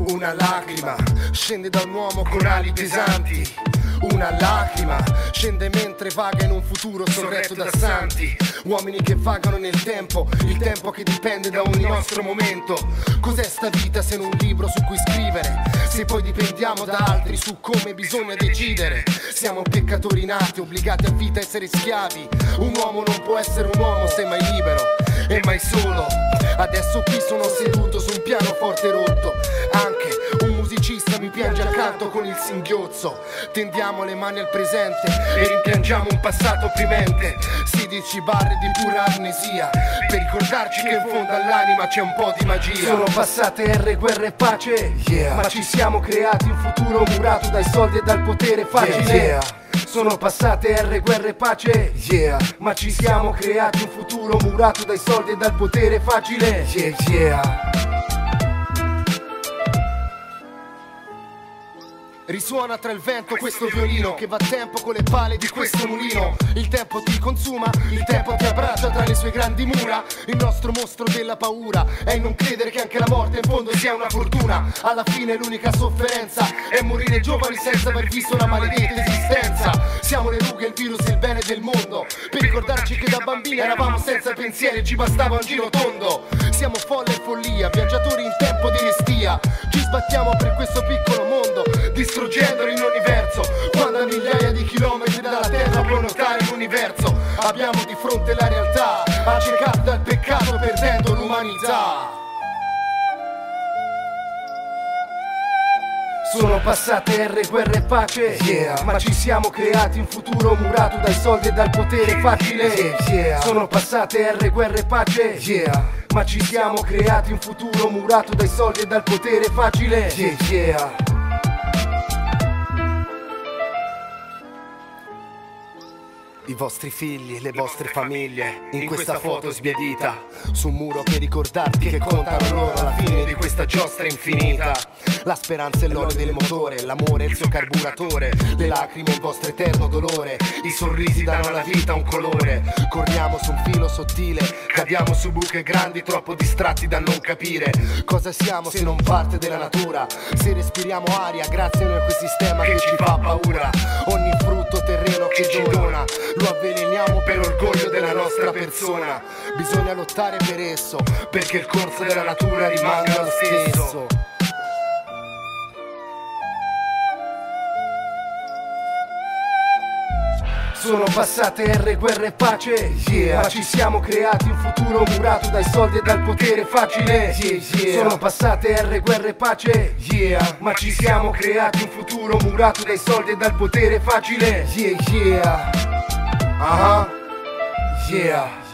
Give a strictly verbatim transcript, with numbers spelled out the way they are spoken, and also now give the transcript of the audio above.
Una lacrima scende da un uomo con ali pesanti. Una lacrima scende mentre vaga in un futuro sorretto da santi. Uomini che vagano nel tempo, il tempo che dipende da ogni nostro momento. Cos'è sta vita se non un libro su cui scrivere? Se poi dipendiamo da altri su come bisogna decidere. Siamo peccatori nati, obbligati a vita a essere schiavi. Un uomo non può essere un uomo se mai libero e mai solo. Adesso qui sono seduto su un pianoforte rotto. Anche un musicista mi piange accanto con il singhiozzo. Tendiamo le mani al presente e rimpiangiamo un passato opprimente. sedici barre di pura amnesia per ricordarci che in fondo all'anima c'è un po' di magia. Sono passate ere, guerra e pace, yeah. Ma ci siamo creati un futuro murato dai soldi e dal potere facile, yeah, yeah. Sono passate ere, guerra e pace, yeah. Ma ci siamo creati un futuro murato dai soldi e dal potere facile, yeah, yeah. Risuona tra il vento questo violino che va a tempo con le pale di questo mulino. Il tempo ti consuma, il tempo ti abbraccia tra le sue grandi mura. Il nostro mostro della paura è il non credere che anche la morte in fondo sia una fortuna. Alla fine l'unica sofferenza è morire giovani senza aver visto la maledetta esistenza. Siamo le rughe, il virus e il bene del mondo, per ricordarci che da bambini eravamo senza pensieri e ci bastava un giro tondo. Siamo folle e follia, viaggiatori in tempo di restia. Ci sbattiamo per questo piccolo mondo, distruggendo l'universo, quando a migliaia di chilometri dalla terra può notare l'universo. Abbiamo di fronte la realtà, accecati dal peccato perdendo l'umanità. Sono passate ere, guerra e pace, yeah. Ma ci siamo creati un futuro murato dai soldi e dal potere facile, yeah, yeah. Sono passate ere, guerra e pace, yeah. Ma ci siamo creati un futuro murato dai soldi e dal potere facile, yeah, yeah. I vostri figli, le vostre famiglie, in questa foto sbiadita, su un muro per ricordarti che contano loro alla fine di questa giostra infinita. La speranza è l'olio del motore, l'amore è il suo carburatore, le lacrime il vostro eterno dolore, i sorrisi danno alla vita un colore. Corriamo su un filo sottile, cadiamo su buche grandi, troppo distratti da non capire cosa siamo se non parte della natura. Se respiriamo aria grazie a un ecosistema che ci fa paura. Ogni frutto terreno che ci dona lo avveleniamo per orgoglio della nostra persona. Bisogna lottare per esso, perché il corso della natura rimanga lo stesso. Sono passate ere, guerra e pace, yeah. Ma ci siamo creati un futuro murato dai soldi e dal potere facile, yeah, yeah. Sono passate ere, guerra e pace, yeah. Ma ci siamo creati un futuro murato dai soldi e dal potere facile, yeah, yeah. Uh-huh. Yeah.